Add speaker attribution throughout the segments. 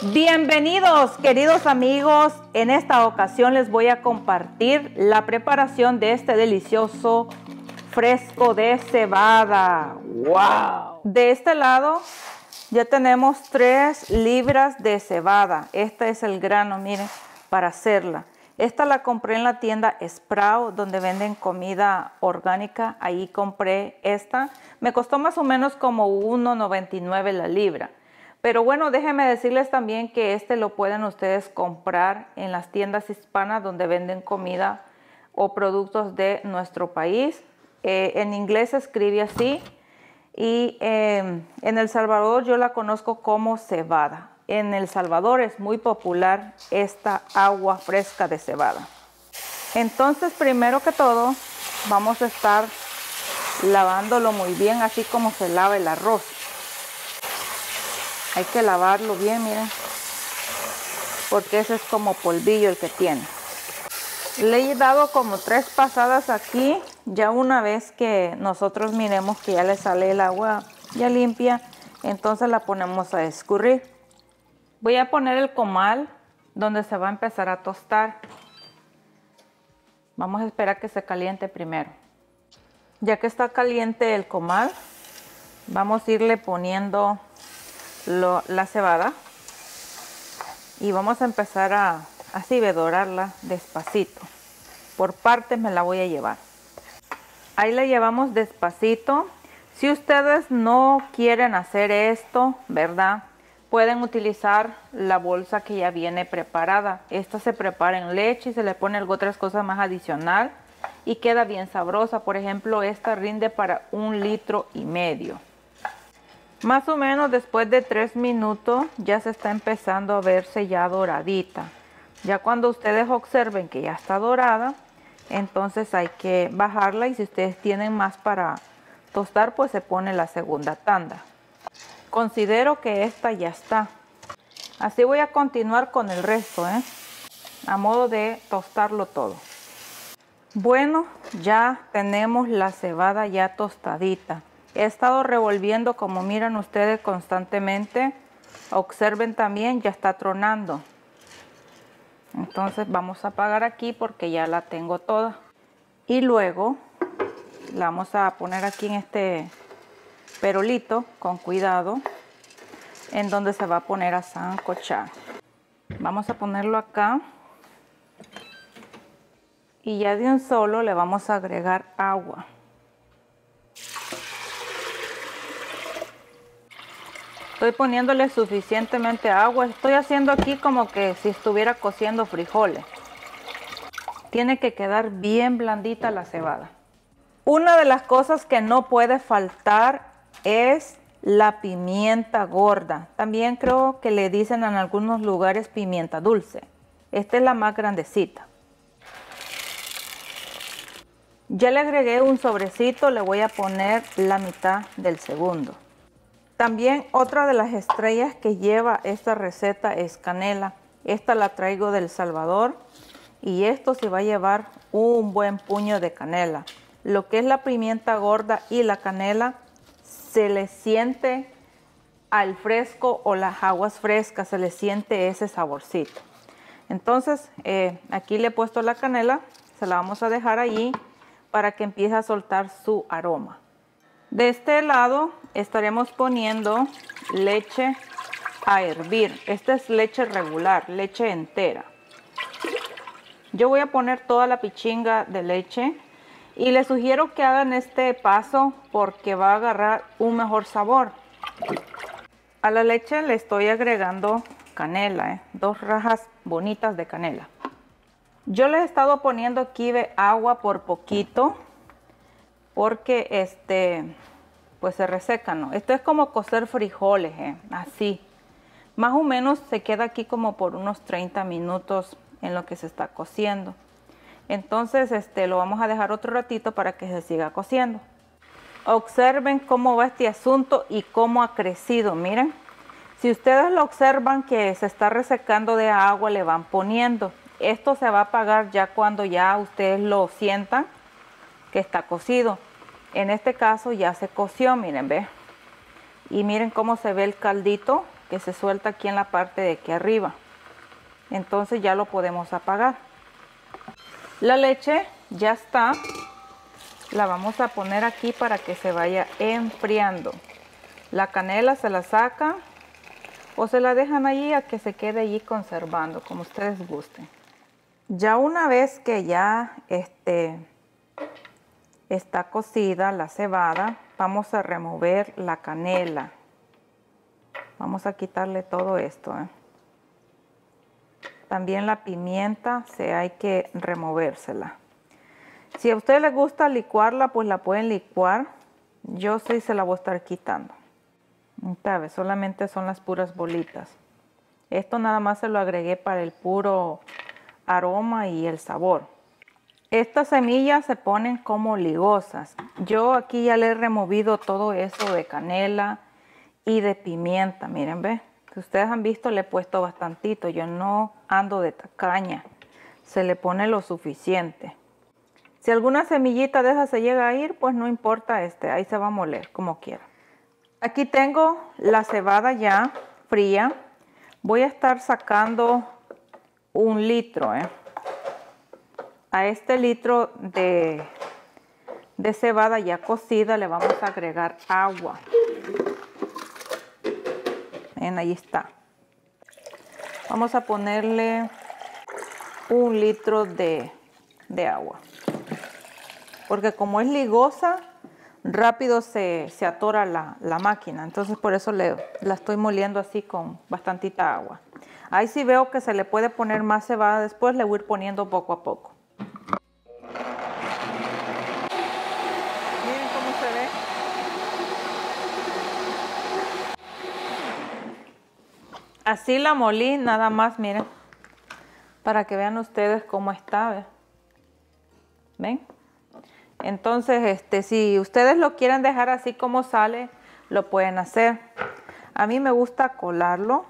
Speaker 1: Bienvenidos, queridos amigos. En esta ocasión les voy a compartir la preparación de este delicioso fresco de cebada. ¡Wow! De este lado ya tenemos 3 libras de cebada. Este es el grano, miren, para hacerla. Esta la compré en la tienda Sprout, donde venden comida orgánica. Ahí compré esta. Me costó más o menos como $1.99 la libra. Pero bueno, déjenme decirles también que este lo pueden ustedes comprar en las tiendas hispanas donde venden comida o productos de nuestro país. En inglés se escribe así y en El Salvador yo la conozco como cebada. En El Salvador es muy popular esta agua fresca de cebada. Entonces, primero que todo, vamos a estar lavándolo muy bien, así como se lava el arroz. Hay que lavarlo bien, miren, porque ese es como polvillo el que tiene. Le he dado como 3 pasadas aquí. Ya una vez que nosotros miremos que ya le sale el agua ya limpia, entonces la ponemos a escurrir. Voy a poner el comal donde se va a empezar a tostar. Vamos a esperar que se caliente primero. Ya que está caliente el comal, vamos a irle poniendo la cebada y vamos a empezar a así dorarla despacito. Por partes me la voy a llevar. Ahí la llevamos despacito. Si ustedes no quieren hacer esto, ¿verdad? Pueden utilizar la bolsa que ya viene preparada. Esta se prepara en leche y se le pone otras cosas más adicional y queda bien sabrosa. Por ejemplo, esta rinde para 1,5 litros. Más o menos después de 3 minutos ya se está empezando a verse ya doradita. Ya cuando ustedes observen que ya está dorada, entonces hay que bajarla y si ustedes tienen más para tostar, pues se pone la segunda tanda. Considero que esta ya está. Así voy a continuar con el resto, a modo de tostarlo todo. Bueno, ya tenemos la cebada ya tostadita. He estado revolviendo, como miran ustedes, constantemente. Observen también, ya está tronando. Entonces vamos a apagar aquí porque ya la tengo toda. Y luego la vamos a poner aquí en este perolito, con cuidado, en donde se va a poner a sancochar. Vamos a ponerlo acá. Y ya de un solo le vamos a agregar agua. Estoy poniéndole suficientemente agua. Estoy haciendo aquí como que si estuviera cociendo frijoles. Tiene que quedar bien blandita la cebada. Una de las cosas que no puede faltar es la pimienta gorda. También creo que le dicen en algunos lugares pimienta dulce. Esta es la más grandecita. Ya le agregué un sobrecito, le voy a poner la mitad del segundo. También otra de las estrellas que lleva esta receta es canela. Esta la traigo de El Salvador y esto se va a llevar un buen puño de canela. Lo que es la pimienta gorda y la canela se le siente al fresco o las aguas frescas, se le siente ese saborcito. Entonces aquí le he puesto la canela, se la vamos a dejar allí para que empiece a soltar su aroma. De este lado estaremos poniendo leche a hervir. Esta es leche regular, leche entera. Yo voy a poner toda la pichinga de leche y les sugiero que hagan este paso porque va a agarrar un mejor sabor. A la leche le estoy agregando canela, 2 rajas bonitas de canela. Yo le he estado poniendo aquí de agua por poquito porque pues se reseca, ¿no? Esto es como cocer frijoles, así. Más o menos se queda aquí como por unos 30 minutos en lo que se está cociendo. Entonces lo vamos a dejar otro ratito para que se siga cociendo. Observen cómo va este asunto y cómo ha crecido, miren. Si ustedes lo observan que se está resecando de agua, le van poniendo. Esto se va a apagar ya cuando ya ustedes lo sientan que está cocido. En este caso ya se coció, miren, ve. Y miren cómo se ve el caldito que se suelta aquí en la parte de aquí arriba. Entonces ya lo podemos apagar. La leche ya está. La vamos a poner aquí para que se vaya enfriando. La canela se la saca o se la dejan allí a que se quede allí conservando, como ustedes gusten. Ya una vez que ya está cocida la cebada, vamos a remover la canela. Vamos a quitarle todo esto. También la pimienta hay que removérsela. Si a ustedes les gusta licuarla, pues la pueden licuar. Yo sí se la voy a estar quitando. ¿Sabes? Solamente son las puras bolitas. Esto nada más se lo agregué para el puro aroma y el sabor. Estas semillas se ponen como ligosas. Yo aquí ya le he removido todo eso de canela y de pimienta. Miren, ¿ves? Si ustedes han visto, le he puesto bastantito. Yo no ando de tacaña. Se le pone lo suficiente. Si alguna semillita de esa se llega a ir, pues no importa, ahí se va a moler como quiera. Aquí tengo la cebada ya fría. Voy a estar sacando 1 litro. A este litro de cebada ya cocida le vamos a agregar agua. Ven, ahí está. Vamos a ponerle 1 litro de agua. Porque como es ligosa, rápido se atora la máquina. Entonces por eso la estoy moliendo así con bastantita agua. Ahí sí veo que se le puede poner más cebada después, le voy a ir poniendo poco a poco. Miren cómo se ve. Así la molí, nada más, miren. Para que vean ustedes cómo está. ¿Ven? Entonces, si ustedes lo quieren dejar así como sale, lo pueden hacer. A mí me gusta colarlo.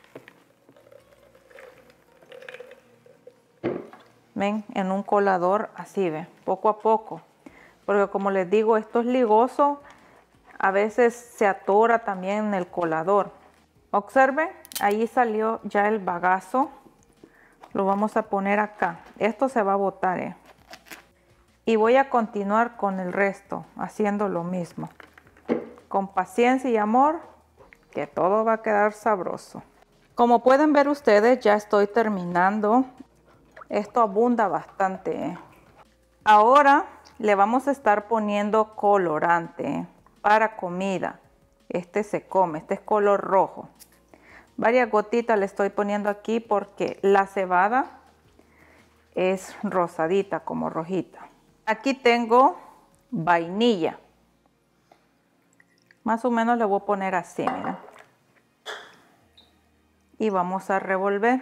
Speaker 1: ¿Ven? En un colador, así, ¿ven? Poco a poco. Porque como les digo, esto es ligoso. A veces se atora también en el colador. Observen, ahí salió ya el bagazo. Lo vamos a poner acá. Esto se va a botar, Y voy a continuar con el resto, haciendo lo mismo. Con paciencia y amor, que todo va a quedar sabroso. Como pueden ver ustedes, ya estoy terminando. Esto abunda bastante. Ahora le vamos a estar poniendo colorante para comida. Este se come, este es color rojo. Varias gotitas le estoy poniendo aquí porque la cebada es rosadita, como rojita. Aquí tengo vainilla. Más o menos le voy a poner así, miren. Y vamos a revolver.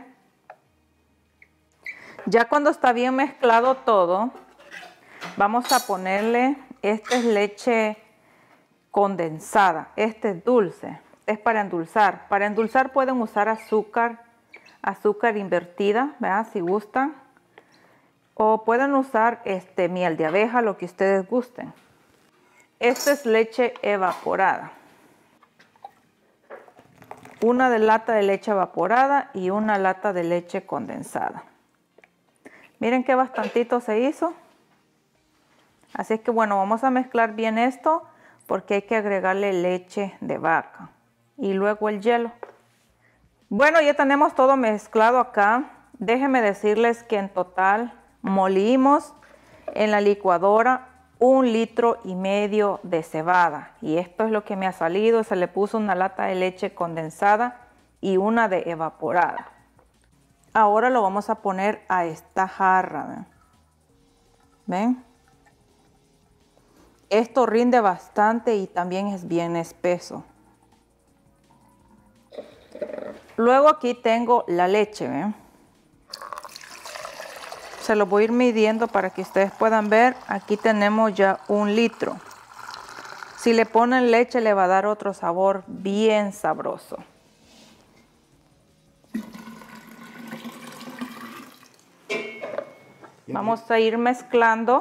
Speaker 1: Ya cuando está bien mezclado todo, vamos a ponerle, esta es leche condensada, este es dulce, es para endulzar. Para endulzar pueden usar azúcar invertida, ¿verdad? Si gustan. O pueden usar miel de abeja, lo que ustedes gusten. Esta es leche evaporada. Una lata de leche evaporada y una lata de leche condensada. Miren que bastantito se hizo. Así que bueno, vamos a mezclar bien esto porque hay que agregarle leche de vaca. Y luego el hielo. Bueno, ya tenemos todo mezclado acá. Déjenme decirles que en total molimos en la licuadora 1,5 litros de cebada. Y esto es lo que me ha salido. Se le puso una lata de leche condensada y una de evaporada. Ahora lo vamos a poner a esta jarra. ¿Ven? Esto rinde bastante y también es bien espeso. Luego aquí tengo la leche, ¿ven? Se lo voy a ir midiendo para que ustedes puedan ver. Aquí tenemos ya 1 litro. Si le ponen leche le va a dar otro sabor bien sabroso. Vamos a ir mezclando.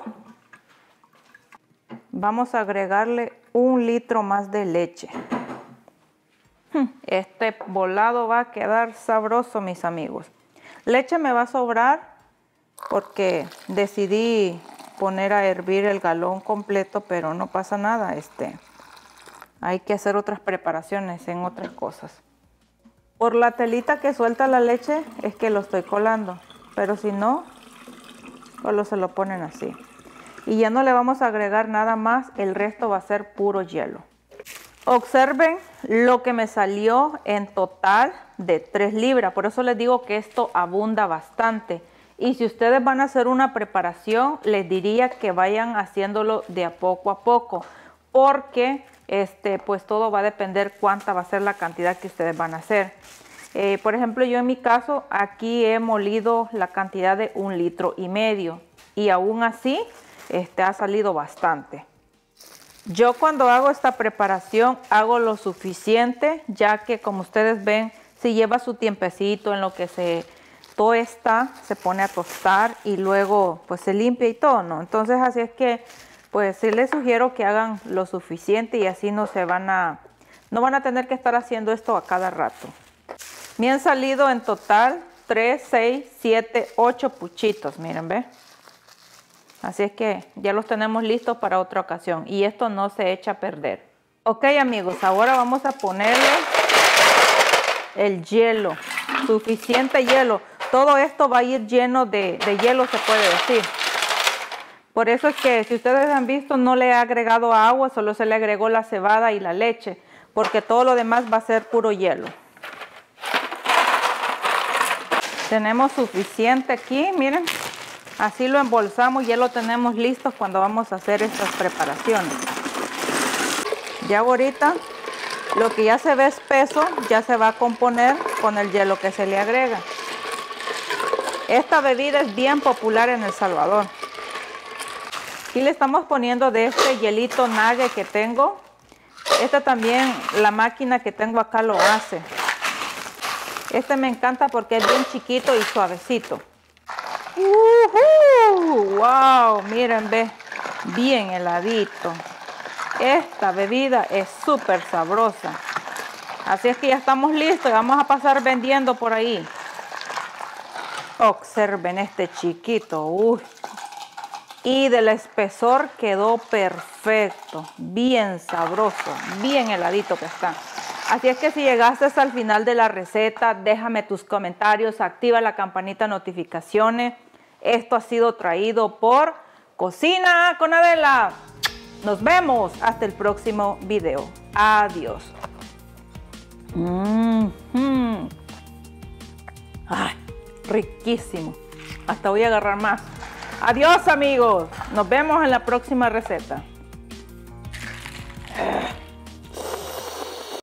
Speaker 1: Vamos a agregarle 1 litro más de leche. Este volado va a quedar sabroso, mis amigos. Leche me va a sobrar porque decidí poner a hervir el galón completo, pero no pasa nada. Hay que hacer otras preparaciones en otras cosas. Por la telita que suelta la leche es que lo estoy colando, pero si no, solo se lo ponen así. Y ya no le vamos a agregar nada más, el resto va a ser puro hielo. Observen lo que me salió en total de 3 libras, por eso les digo que esto abunda bastante. Y si ustedes van a hacer una preparación, les diría que vayan haciéndolo de a poco, porque pues todo va a depender cuánta va a ser la cantidad que ustedes van a hacer. Por ejemplo, yo en mi caso aquí he molido la cantidad de 1,5 litros y aún así ha salido bastante. Yo cuando hago esta preparación hago lo suficiente, ya que como ustedes ven, si lleva su tiempecito en lo que se tuesta, se pone a tostar y luego pues se limpia y todo, ¿no? Entonces así es que pues sí les sugiero que hagan lo suficiente y así no van a tener que estar haciendo esto a cada rato. Me han salido en total 3, 6, 7, 8 puchitos, miren, ¿ve? Así es que ya los tenemos listos para otra ocasión y esto no se echa a perder. Ok, amigos, ahora vamos a ponerle el hielo, suficiente hielo. Todo esto va a ir lleno de hielo, se puede decir. Por eso es que si ustedes han visto no le he agregado agua, solo se le agregó la cebada y la leche, porque todo lo demás va a ser puro hielo. Tenemos suficiente aquí, miren. Así lo embolsamos y ya lo tenemos listo cuando vamos a hacer estas preparaciones. Ya ahorita lo que ya se ve espeso ya se va a componer con el hielo que se le agrega. Esta bebida es bien popular en El Salvador. Aquí le estamos poniendo de este hielito Nage que tengo. También la máquina que tengo acá lo hace. Me encanta porque es bien chiquito y suavecito. ¡Wow! Miren, ve, bien heladito. Esta bebida es súper sabrosa. Así es que ya estamos listos y vamos a pasar vendiendo por ahí. Observen este chiquito. Uy. Y del espesor quedó perfecto. Bien sabroso, bien heladito que está. Así es que si llegaste hasta el final de la receta, déjame tus comentarios, activa la campanita de notificaciones. Esto ha sido traído por Cocina con Adela. Nos vemos hasta el próximo video. Adiós. Ay, riquísimo. Hasta voy a agarrar más. Adiós, amigos. Nos vemos en la próxima receta.